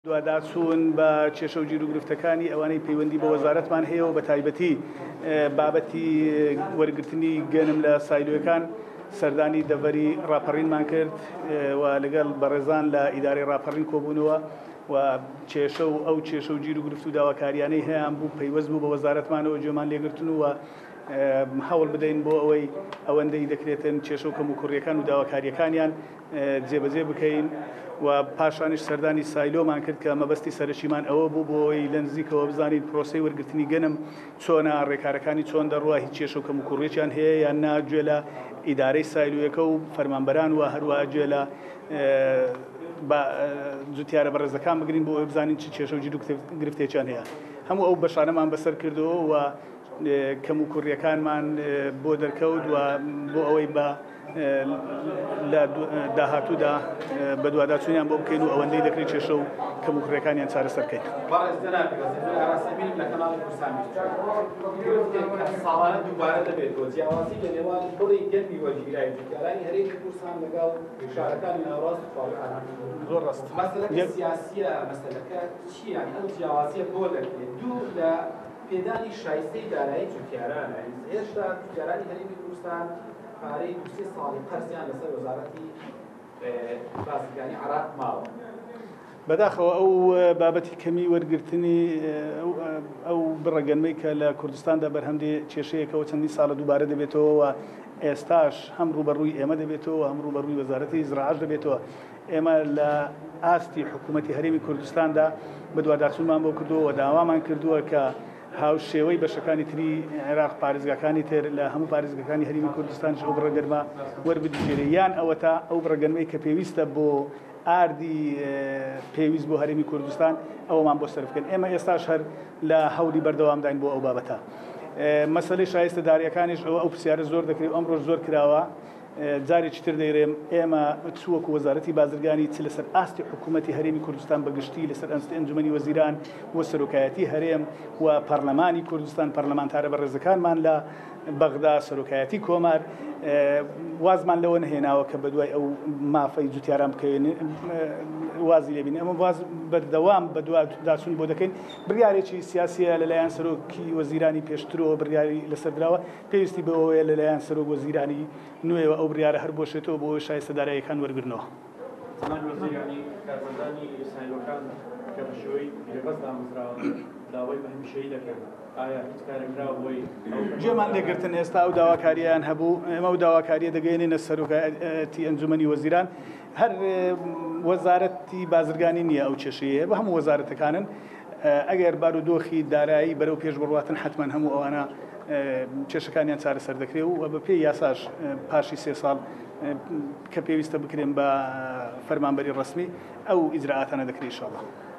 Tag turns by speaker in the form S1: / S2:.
S1: دواداچوون بە کێشە و گیر و گرفتەکانی ئەوانەی پەیوەندی بە وەزارەتمان هەیە و بە تایبەتی بابەتی وەرگرتنی گەنم لە سایلۆیەکان سەردانی دەڤەری ڕاپەڕینمان کرد و لەگەڵ بەڕێزان لە ئیدارەی ڕاپەڕین کۆبوونەوە و کێشە و ئەو کێشە و گیر و گرفت و داواکاریانەی هەیەیان بوو پەیوەست بوو بە وەزارەتمانەوە گوێمان لێگرتن و هەوڵ بدەین بۆ ئەوەی ئەوەندەی دەکرێتن کێشە و کەم و کوڕیەکان و داواکاریەکانیان جێبەجێ بکەین و پاشانش سەردانی سایلۆمان کرد کە مەبەستی سەرچیمان ئەوە بوو بۆ ئەوەی لە نزیکەوە بزانین پرۆسەی وەرگرتنی گەنم چۆنە ڕێکارەکانی چۆن دەڕوە هیچ کێشە و کەم و کوڕێکیان هەیە یان ناگوێ لە ئیدارەی سایلۆیەکە و فەرمانبەران و هەروە گوێ لە جوتیارە بەڕێزەکان بگرین بۆ ئەوەی بزانین چ کێشە و گیر و گرفتێکیان هەیە. هەموو ئەو بەشانەمان بەسەر کردەوە و کەم و کوڕیەکانمان بۆ دەرکەوت و بۆ ئەوەی بە لە داهاتوودا بە دوواداچوونیان بۆ بکەین و ئەوەندەی دەکرێت کێشە و کەم و کوڕیەکانیان چارەسەر بکەین.
S2: ساڵانە دووبارە دەبێتەوە جیاوازی لە نێوان بڕی گەرمی وەرگیرایی جوتیارانی هەرێمی کورسان لەگەڵ شارەکانی ناوەڕاست و فاڵەکان.
S1: زۆر ڕاست.
S2: مەسەلەکە سیاسیە، مەسەلەکە چییە؟ ئەو جیاوازیە بۆ دەکرێت؟ دوو لە پێدانی شایستەی دارایی جوتیارانە. هێشتا جوتیارانی هەرێمی کوردستان پارەی 2-3 ساڵی قەرزیان لەسەر وەزارەتی بازرگانی عێراق ماوە.
S1: بەداخەوە ئەو بابەتی کەمی وەرگرتنی ئەو بڕەگەنمەی کە لە کوردستاندا بەرهەمدێ کێشەیەکەوە چەندی ساڵە دووبارە دەبێتەوە و ئێستاش هەم ڕوبەڕووی ئێمە دەبێتەوە هەم ڕوبەڕووی وەزارەتی زراعەش دەبێتەوە. ئێمە لە ئاستی حکوومەتی هەرێمی کوردستاندا بە دوواداچوونمان بۆ کردووە و داوامان کردووە کە هاوشێوەی بەشەکانی تری عێراق پارێزگاکانی تر لە هەموو پارێزگاکانی هەرێمی کوردستانش ئەو بڕەگەنمە وەربگیرێ یان ئەوە تا ئەو بڕەگەنمەی کە پێویستە بۆ ئاردی پێویست بۆ هەرێمی کوردستان ئەوەمان بۆ سەرف بکەن. ئێمە ئێستاش هەر لە هەوڵی بەردەوامداین بۆ ئەو بابەتە. مەسەلەی شایستە داریەکانیش ئەو پرسیارە زۆر دەکرێت ئەمڕۆ زۆر کراوە. جارێکی تر دەیڕێم ئێمە چووەکو وەزارەتی بازرگانی چ لەسەر ئاستی حکوومەتی هەرێمی کوردستان بەگشتی لەسەر ئەنجومەنی وەزیران و سەرۆکایەتی هەرێم و پەرلەمانی کوردستان پەرلەمانتارە بەڕێزەکانمان لە بەغدا سەرۆکایەتی کۆمار وازمان لەوە نهێناوە کە بەدوای ئەو مافەی جوتیاران بکەوێن وازی لێبین. ئەمە واز بەردەوام بە دوواداچوون بۆ دەکەین. بڕیارێکی سیاسیە لەلایەن سەرۆکی وەزیرانی پێشترەوە بڕیاری لەسەر درراوە پێویستی بەوەیە لەلایەن سەرۆک وەزیرانی نوێوە ئەو بڕیارە هەر بۆشێتەوە بۆ شایستە داراییەکان وەرگرنەوە.
S3: وەزیرانی کارمەندانی سایلۆکان کە بە شێوەی پێبەست دامەزراوە داوای بە هەمیشەیی دەکەن. ئایا هیچ کارێکراوە بۆی
S1: گوێمان لێگرتن ئێستا ئەو داواکاریان هەبوو ئێمە و داواکاریە دەگەێنینە سەرۆکایەتی ئەنجومەنی وەزیران. هەر وەزارەتی بازرگانی نییە ئەو کێشەیە بە هەموو وەزارەتەکانن ئەگەر بارودۆخی دارایی بەرەو پێش بڕواتن حتمما هەموو ئەوانە کێشەکانیان چارەسەر دەکرێت و بە پێی یاساش پاشی 3 ساڵ کە پێویستە بکرێن بە فەرمانبەری ڕەسمی ئەو ئیجراعاتانە دەکرێت ئینشاءالله.